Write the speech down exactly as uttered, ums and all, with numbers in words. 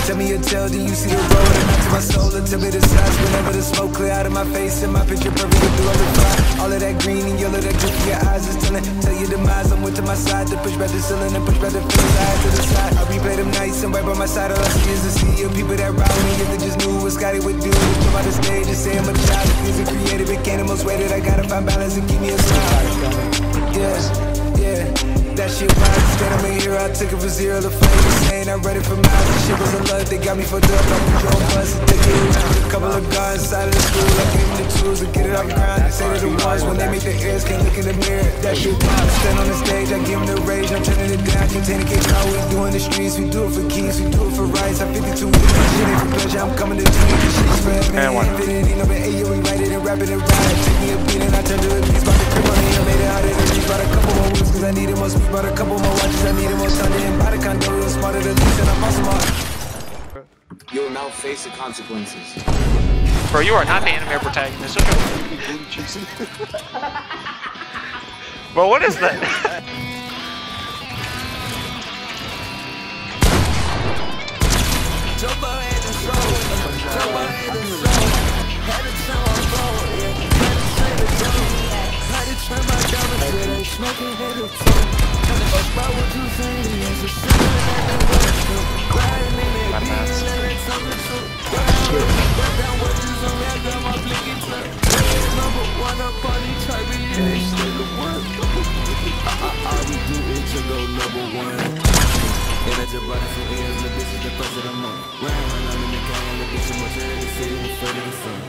Tell me your tale, do you see the road? And not to my soul, and tell me the size. Whenever the smoke clear out of my face, and my picture perfect through all the fire. All of that green and yellow, that drip in your eyes is telling. Tell your demise, I'm with to my side. To push back the ceiling and push back the feelings I had to the side. I replay them nights, and right by my side, all I see is the sea of people that ride me. If they just knew what Scotty would do, they come out the stage and say I'm a child. Music creative, it can't the most way that I gotta find balance and keep me a smile. Yeah, yeah. That shit wild, instead I'm a hero, I took it from zero to flame. Saying I read it for miles, this shit was a luck, they got me fucked up. I put your own bus and take it around. A couple of guys inside of the school, I gave them the tools to get it off the ground. They say they're the ones, when they make their ears, can't look in the mirror. That shit wild, stand on the stage, I give them the rage. I'm turning it down, contain the case, all we do in the streets. We do it for keys, we do it for rights. I'm fifty-two with this shit ain't for pleasure, I'm coming to tweet. This shit's for heaven, infinity, no but A O, we write it and rap it and ride. Take me a beat and I turn to a beast, about to come on here, made it out of the beast. Bought a couple more weeks, cause I needed more speed. Bought a couple more watches, I needed more time. And buy the condo, real smarter than least, and I'm awesome. You will now face the consequences. Bro, you are not the anime protagonist. Bro, what is that? And I just brought it from ears, the bitch is the first of the month. Round, I'm in the car, and the bitch is much in the city, we're further than sun.